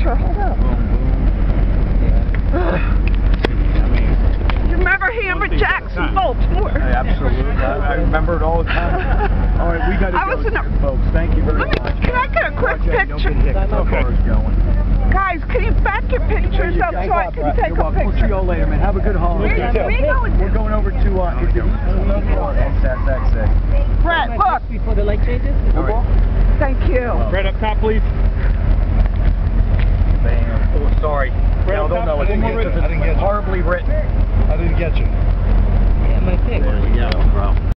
picture. Hold up. You remember Hammer Jackson, Baltimore? Absolutely. I remember it all the time. All right, we got to go, folks. Thank you very much. Can I get a quick picture? Guys, can you back your pictures up so I can take a picture? We'll see you all later, man. Have a good holiday. We're going over to SSX. Bret, look. Before the light changes? Thank you. Bret, up top, please. Bam. Oh, sorry. Bret, No, up don't top. know. I didn't get you. Horribly written. I didn't get you. Yeah, my pick. There we go, bro.